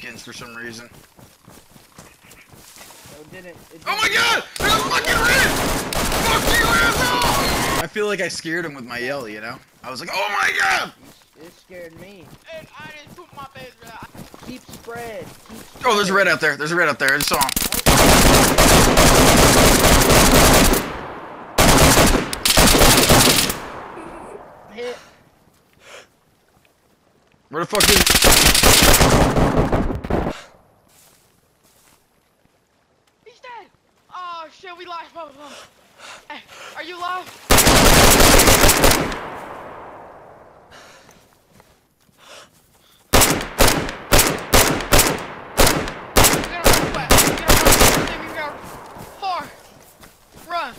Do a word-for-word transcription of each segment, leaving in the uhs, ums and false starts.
skins for some reason. No, it didn't. It didn't. Oh my god! There's a fucking red! Fuck you, asshole! I feel like I scared him with my yell, you know? I was like, oh my god! It scared me. And I didn't poop my face, bro. Keep spread. Keep spread. Oh, there's a red out there. There's a red out there. I just saw him. Hit. Where the fuck is he? He's dead. Oh shit, we live. Oh, oh. Hey, are you live? Run!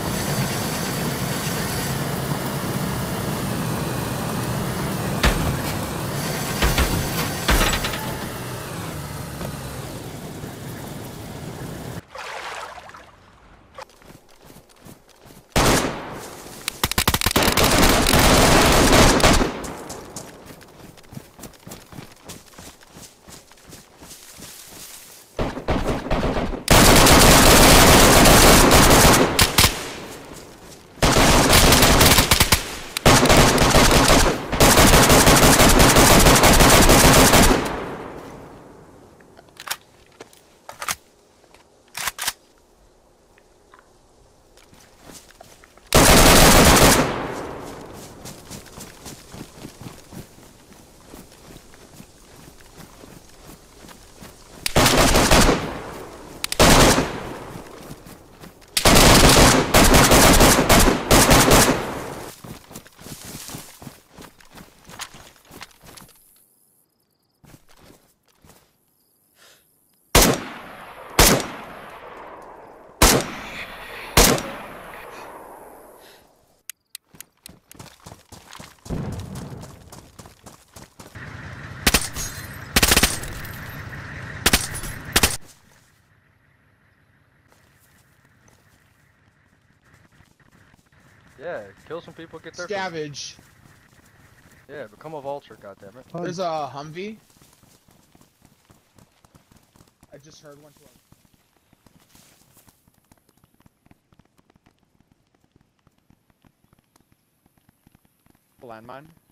Yeah, kill some people, get their Scavenge. Yeah, become a vulture, goddammit. There's a Humvee. I just heard one. To landmine.